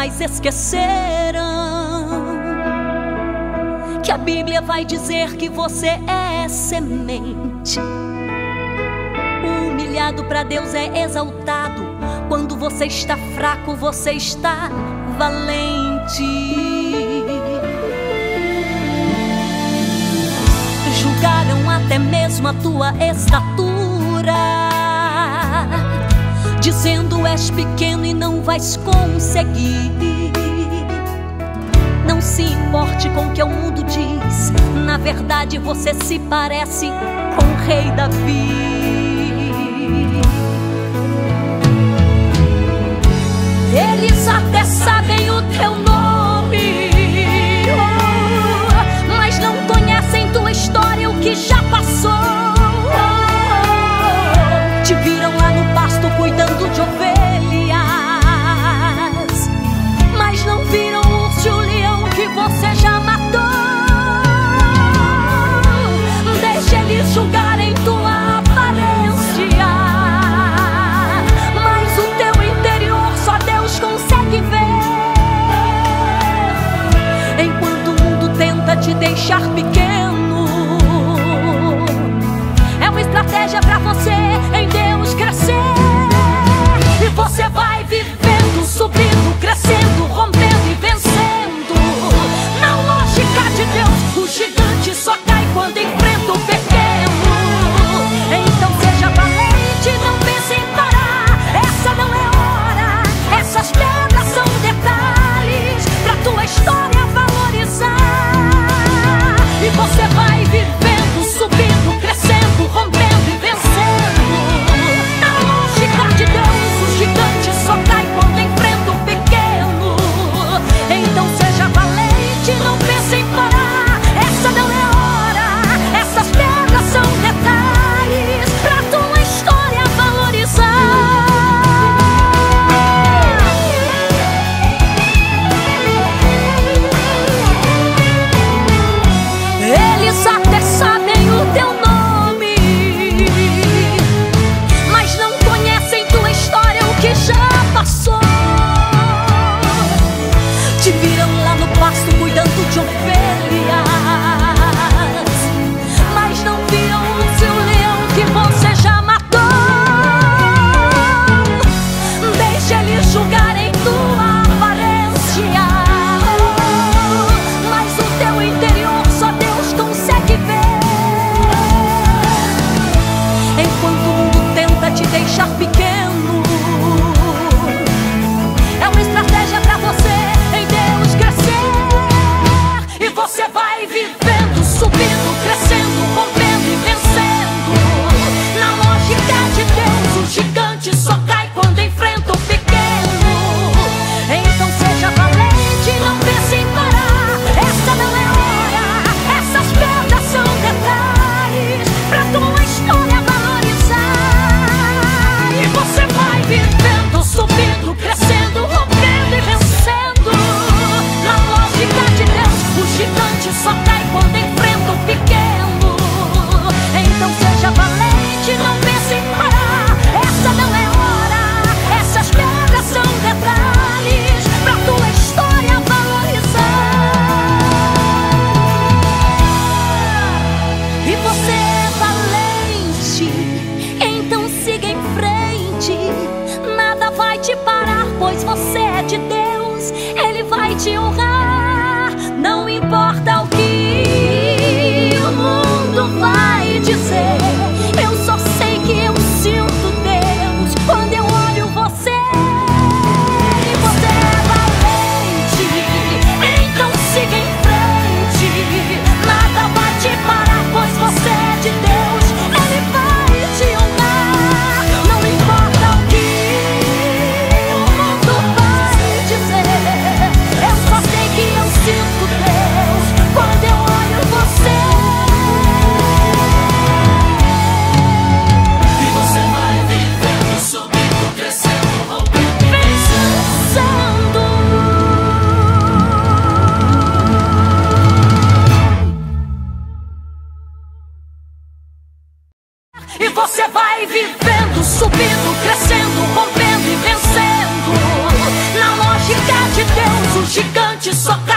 jamais esquecerão que a Bíblia vai dizer que você é semente. O humilhado para Deus é exaltado. Quando você está fraco, você está valente. Julgaram até mesmo a tua estatura, dizendo és pequeno e não vais conseguir. Não se importe com o que o mundo diz, na verdade você se parece com o rei Davi. Eles até sabem o teu nome, mas não conhecem tua história, o que já passou. Te viram lá no pasto cuidando de ovelhas, mas não viram o urso e o leão que você já matou. Deixa eles julgarem tua aparência, mas o teu interior só Deus consegue ver. gigante, só